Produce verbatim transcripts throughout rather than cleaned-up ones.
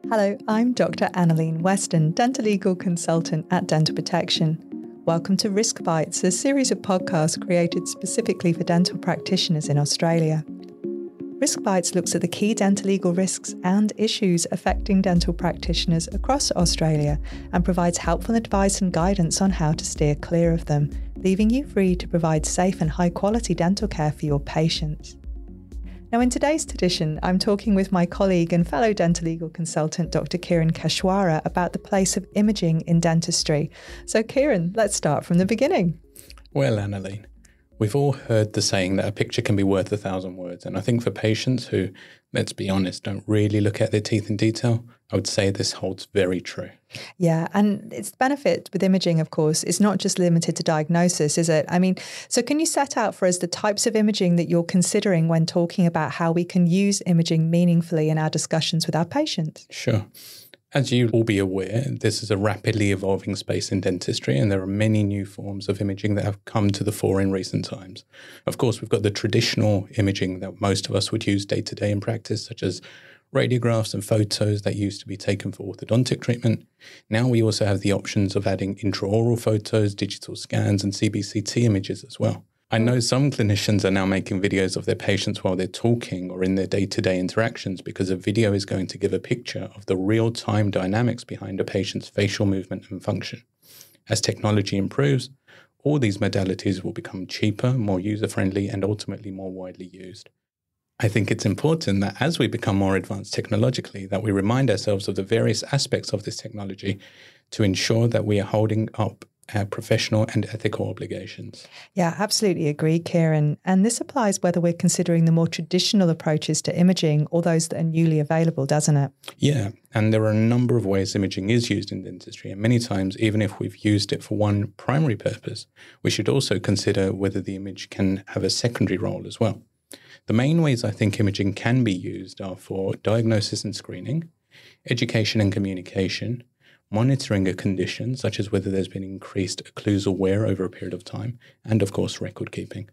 Hello, I'm Doctor Annalene Weston, dental legal consultant at Dental Protection. Welcome to RiskBites, a series of podcasts created specifically for dental practitioners in Australia. RiskBites looks at the key dental legal risks and issues affecting dental practitioners across Australia and provides helpful advice and guidance on how to steer clear of them, leaving you free to provide safe and high-quality dental care for your patients. Now, in today's edition, I'm talking with my colleague and fellow dental legal consultant, Doctor Kiran Keshwara, about the place of imaging in dentistry. So, Kiran, let's start from the beginning. Well, Annalene, we've all heard the saying that a picture can be worth a thousand words. And I think for patients who, let's be honest, don't really look at their teeth in detail, I would say this holds very true. Yeah, and its benefit with imaging, of course, is not just limited to diagnosis, is it? I mean, so can you set out for us the types of imaging that you're considering when talking about how we can use imaging meaningfully in our discussions with our patients? Sure. As you will be aware, this is a rapidly evolving space in dentistry, and there are many new forms of imaging that have come to the fore in recent times. Of course, we've got the traditional imaging that most of us would use day to day in practice, such as radiographs and photos that used to be taken for orthodontic treatment. Now we also have the options of adding intraoral photos, digital scans, and C B C T images as well. I know some clinicians are now making videos of their patients while they're talking or in their day-to-day interactions because a video is going to give a picture of the real-time dynamics behind a patient's facial movement and function. As technology improves, all these modalities will become cheaper, more user-friendly, and ultimately more widely used. I think it's important that as we become more advanced technologically, that we remind ourselves of the various aspects of this technology to ensure that we are holding up our professional and ethical obligations. Yeah, absolutely agree, Kiran. And this applies whether we're considering the more traditional approaches to imaging or those that are newly available, doesn't it? Yeah, and there are a number of ways imaging is used in dentistry. And many times, even if we've used it for one primary purpose, we should also consider whether the image can have a secondary role as well. The main ways I think imaging can be used are for diagnosis and screening, education and communication, monitoring a condition, such as whether there's been increased occlusal wear over a period of time, and of course, record keeping.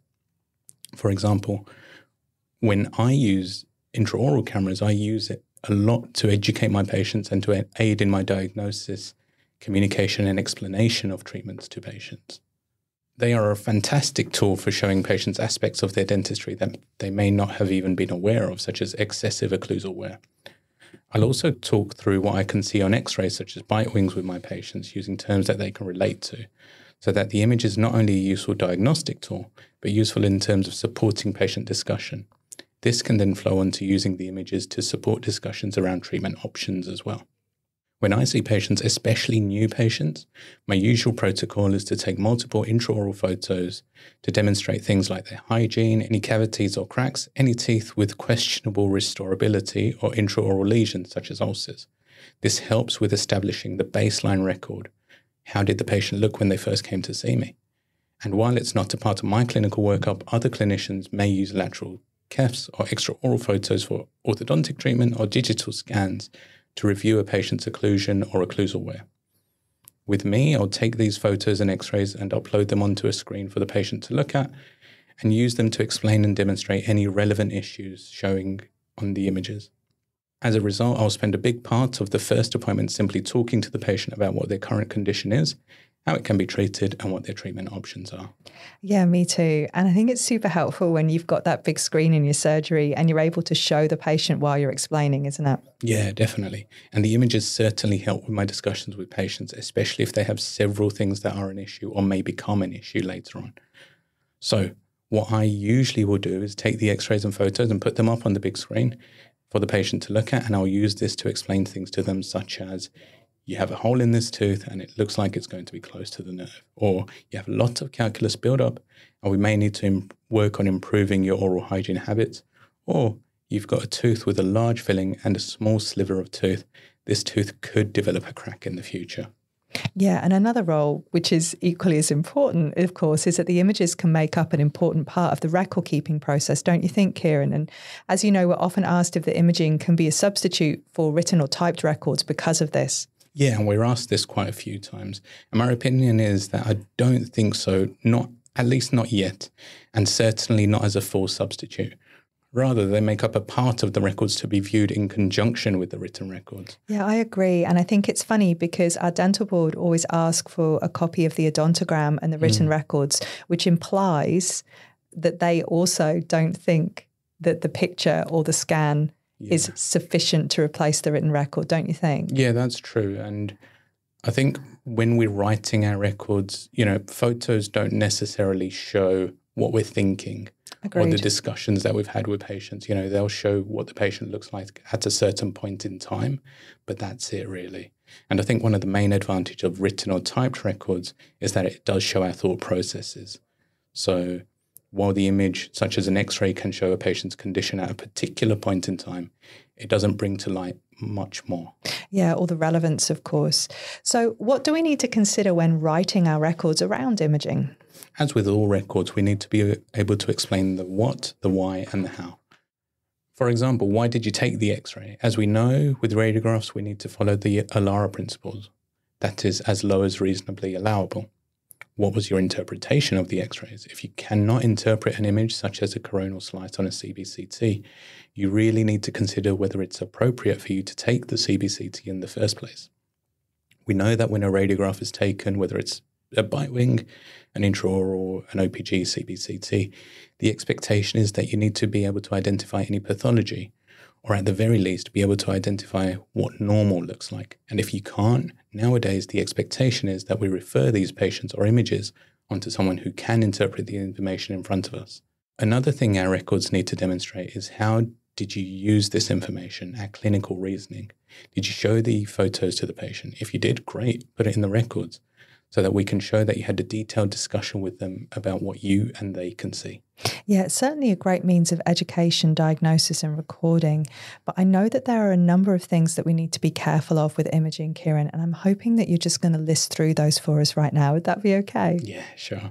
For example, when I use intraoral cameras, I use it a lot to educate my patients and to aid in my diagnosis, communication, and explanation of treatments to patients. They are a fantastic tool for showing patients aspects of their dentistry that they may not have even been aware of, such as excessive occlusal wear. I'll also talk through what I can see on x-rays, such as bite wings, with my patients using terms that they can relate to, so that the image is not only a useful diagnostic tool, but useful in terms of supporting patient discussion. This can then flow on to using the images to support discussions around treatment options as well. When I see patients, especially new patients, my usual protocol is to take multiple intraoral photos to demonstrate things like their hygiene, any cavities or cracks, any teeth with questionable restorability, or intraoral lesions such as ulcers. This helps with establishing the baseline record. How did the patient look when they first came to see me? And while it's not a part of my clinical workup, other clinicians may use lateral C E Fs or extraoral photos for orthodontic treatment or digital scans to review a patient's occlusion or occlusal wear. With me, I'll take these photos and x-rays and upload them onto a screen for the patient to look at and use them to explain and demonstrate any relevant issues showing on the images. As a result, I'll spend a big part of the first appointment simply talking to the patient about what their current condition is, how it can be treated, and what their treatment options are. Yeah, me too. And I think it's super helpful when you've got that big screen in your surgery and you're able to show the patient while you're explaining, isn't it? Yeah, definitely. And the images certainly help with my discussions with patients, especially if they have several things that are an issue or may become an issue later on. So what I usually will do is take the x-rays and photos and put them up on the big screen for the patient to look at, and I'll use this to explain things to them, such as, you have a hole in this tooth and it looks like it's going to be close to the nerve. Or you have a lot of calculus buildup and we may need to imp- work on improving your oral hygiene habits. Or you've got a tooth with a large filling and a small sliver of tooth. This tooth could develop a crack in the future. Yeah, and another role, which is equally as important, of course, is that the images can make up an important part of the record-keeping process, don't you think, Kiran? And as you know, we're often asked if the imaging can be a substitute for written or typed records because of this. Yeah, and we're asked this quite a few times. And my opinion is that I don't think so, not at least not yet, and certainly not as a full substitute. Rather, they make up a part of the records to be viewed in conjunction with the written records. Yeah, I agree. And I think it's funny because our dental board always asks for a copy of the odontogram and the written mm. records, which implies that they also don't think that the picture or the scan yeah. is sufficient to replace the written record, don't you think? Yeah, that's true. And I think when we're writing our records, you know, photos don't necessarily show what we're thinking. Agreed. Or the discussions that we've had with patients. You know, they'll show what the patient looks like at a certain point in time, but that's it really. And I think one of the main advantages of written or typed records is that it does show our thought processes. So while the image, such as an X-ray, can show a patient's condition at a particular point in time, it doesn't bring to light much more. Yeah, all the relevance, of course. So what do we need to consider when writing our records around imaging? As with all records, we need to be able to explain the what, the why, and the how. For example, why did you take the X-ray? As we know, with radiographs, we need to follow the ALARA principles. That is, as low as reasonably allowable. What was your interpretation of the X-rays? If you cannot interpret an image such as a coronal slice on a C B C T, you really need to consider whether it's appropriate for you to take the C B C T in the first place. We know that when a radiograph is taken, whether it's a bite wing, an intraoral, an O P G, C B C T, the expectation is that you need to be able to identify any pathology, or at the very least, be able to identify what normal looks like. And if you can't, nowadays the expectation is that we refer these patients or images onto someone who can interpret the information in front of us. Another thing our records need to demonstrate is how did you use this information, our clinical reasoning? Did you show the photos to the patient? If you did, great, put it in the records, so that we can show that you had a detailed discussion with them about what you and they can see. Yeah, it's certainly a great means of education, diagnosis and recording. But I know that there are a number of things that we need to be careful of with imaging, Kiran, and I'm hoping that you're just going to list through those for us right now. Would that be okay? Yeah, sure.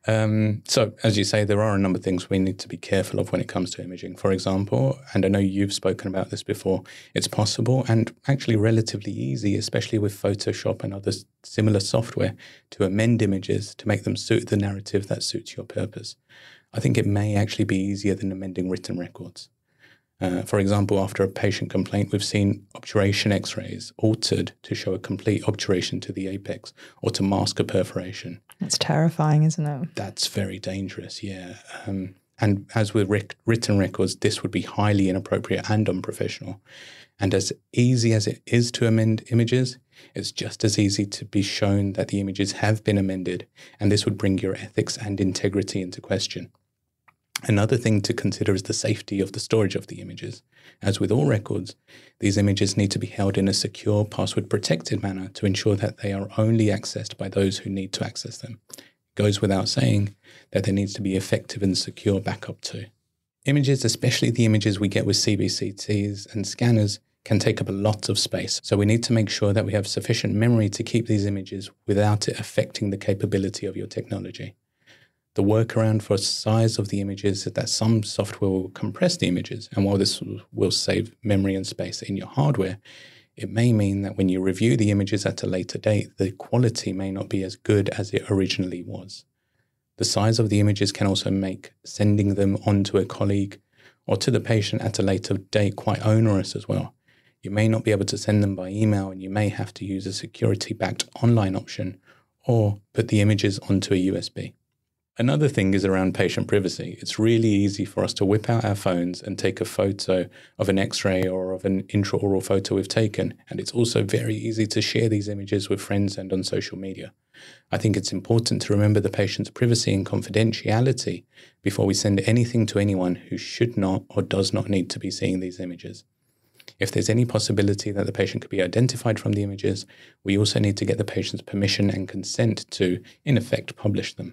Um, so as you say, there are a number of things we need to be careful of when it comes to imaging. For example, and I know you've spoken about this before, it's possible and actually relatively easy, especially with Photoshop and other similar software, to amend images to make them suit the narrative that suits your purpose. I think it may actually be easier than amending written records. Uh, for example, after a patient complaint, we've seen obturation X-rays altered to show a complete obturation to the apex or to mask a perforation. That's terrifying, isn't it? That's very dangerous, yeah. Um, and as with rec- written records, this would be highly inappropriate and unprofessional. And as easy as it is to amend images, it's just as easy to be shown that the images have been amended, and this would bring your ethics and integrity into question. Another thing to consider is the safety of the storage of the images. As with all records, these images need to be held in a secure, password-protected manner to ensure that they are only accessed by those who need to access them. It goes without saying that there needs to be effective and secure backup too. Images, especially the images we get with C B C Ts and scanners, can take up a lot of space, so we need to make sure that we have sufficient memory to keep these images without it affecting the capability of your technology. The workaround for size of the images is that some software will compress the images, and while this will save memory and space in your hardware, it may mean that when you review the images at a later date, the quality may not be as good as it originally was. The size of the images can also make sending them on to a colleague or to the patient at a later date quite onerous as well. You may not be able to send them by email, and you may have to use a security-backed online option or put the images onto a U S B. Another thing is around patient privacy. It's really easy for us to whip out our phones and take a photo of an X-ray or of an intraoral photo we've taken, and it's also very easy to share these images with friends and on social media. I think it's important to remember the patient's privacy and confidentiality before we send anything to anyone who should not or does not need to be seeing these images. If there's any possibility that the patient could be identified from the images, we also need to get the patient's permission and consent to, in effect, publish them.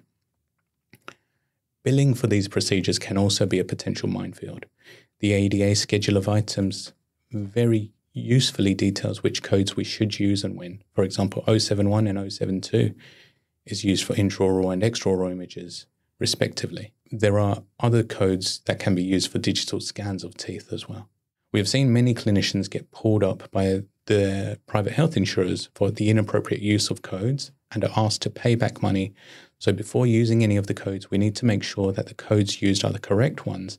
Billing for these procedures can also be a potential minefield. The A D A schedule of items very usefully details which codes we should use and when. For example, oh seven one and oh seven two is used for intraoral and extraoral images, respectively. There are other codes that can be used for digital scans of teeth as well. We have seen many clinicians get pulled up by the private health insurers for the inappropriate use of codes and are asked to pay back money. So before using any of the codes, we need to make sure that the codes used are the correct ones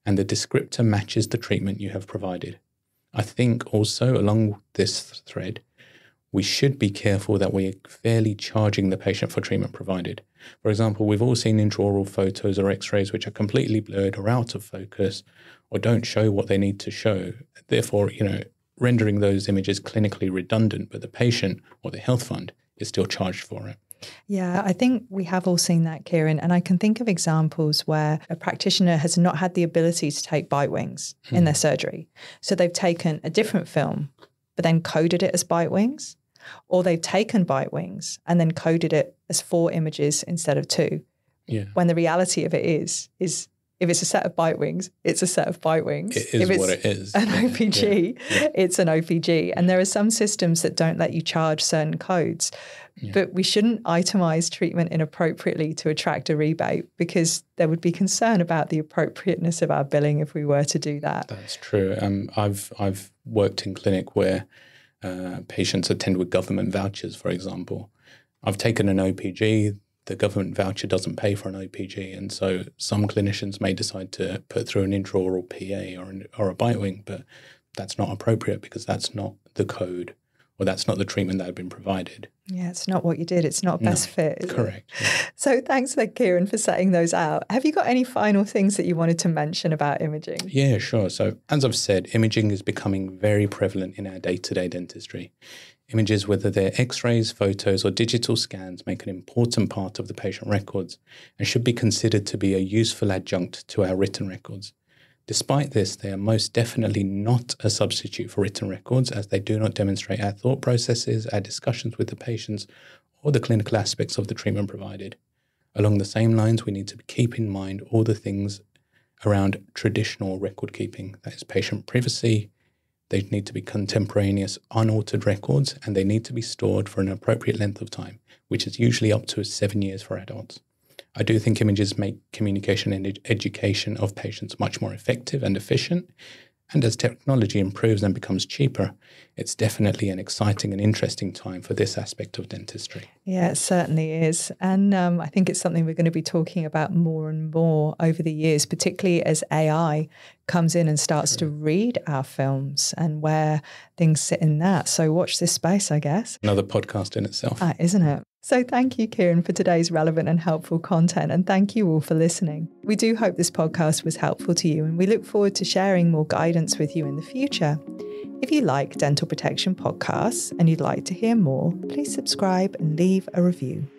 and the descriptor matches the treatment you have provided. I think also along this thread, we should be careful that we're fairly charging the patient for treatment provided. For example, we've all seen intraoral photos or x-rays which are completely blurred or out of focus or don't show what they need to show. Therefore, you know, rendering those images clinically redundant, but the patient or the health fund is still charged for it. Yeah, I think we have all seen that, Kiran. And I can think of examples where a practitioner has not had the ability to take bite wings mm. in their surgery. So they've taken a different film, but then coded it as bite wings. Or they've taken bite wings and then coded it as four images instead of two. Yeah. When the reality of it is, is if it's a set of bite wings, it's a set of bite wings. It is if it's what it is. an yeah. O P G, yeah. Yeah. it's an O P G. And there are some systems that don't let you charge certain codes. Yeah. But we shouldn't itemize treatment inappropriately to attract a rebate, because there would be concern about the appropriateness of our billing if we were to do that. That's true. Um, I've I've worked in clinic where uh, patients attend with government vouchers, for example. I've taken an O P G. The government voucher doesn't pay for an O P G, and so some clinicians may decide to put through an intraoral P A or an, or a bite wing, but that's not appropriate because that's not the code, or that's not the treatment that had been provided. Yeah, it's not what you did. It's not best no, fit. Is correct. It? Yeah. So thanks, Kiran, for setting those out. Have you got any final things that you wanted to mention about imaging? Yeah, sure. So as I've said, imaging is becoming very prevalent in our day-to-day dentistry. Images, whether they're x-rays, photos, or digital scans, make an important part of the patient records and should be considered to be a useful adjunct to our written records. Despite this, they are most definitely not a substitute for written records, as they do not demonstrate our thought processes, our discussions with the patients, or the clinical aspects of the treatment provided. Along the same lines, we need to keep in mind all the things around traditional record keeping, that is patient privacy. They need to be contemporaneous, unaltered records, and they need to be stored for an appropriate length of time, which is usually up to seven years for adults. I do think images make communication and ed- education of patients much more effective and efficient. And as technology improves and becomes cheaper, it's definitely an exciting and interesting time for this aspect of dentistry. Yeah, it certainly is. And um, I think it's something we're going to be talking about more and more over the years, particularly as A I comes in and starts True. to read our films and where things sit in that. So watch this space, I guess. Another podcast in itself. Ah, isn't it? So thank you, Kiran, for today's relevant and helpful content, and thank you all for listening. We do hope this podcast was helpful to you, and we look forward to sharing more guidance with you in the future. If you like dental protection podcasts and you'd like to hear more, please subscribe and leave a review.